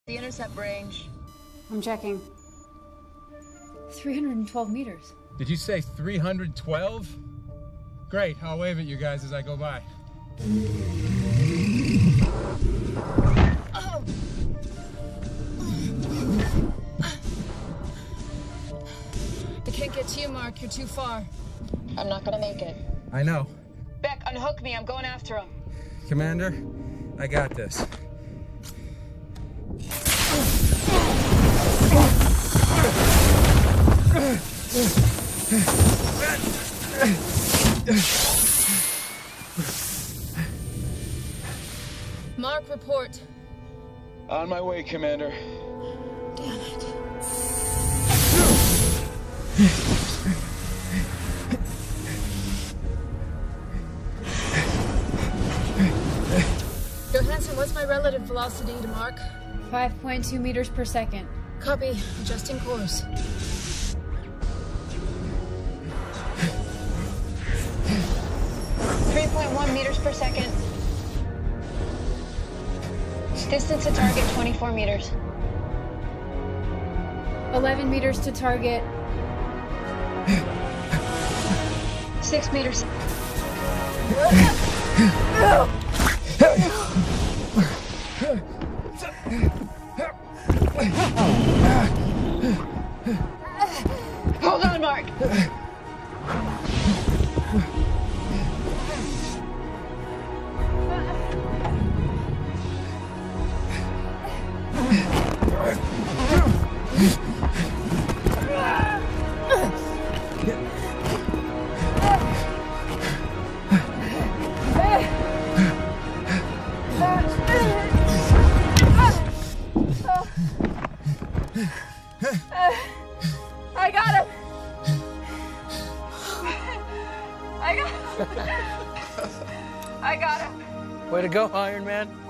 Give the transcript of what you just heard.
The intercept range. I'm checking. 312 meters. Did you say 312? Great, I'll wave at you guys as I go by. Oh. I can't get to you, Mark. You're too far. I'm not gonna make it. I know. Beck, unhook me. I'm going after him. Commander, I got this. Mark, report. On my way, Commander. Damn it. Johansson, what's my relative velocity to Mark? 5.2 meters per second. Copy. Adjusting course. meters per second. Distance to target 24 meters. 11 meters to target. 6 meters. Hold on, Mark. I got him. I got him. Way to go, Ironman.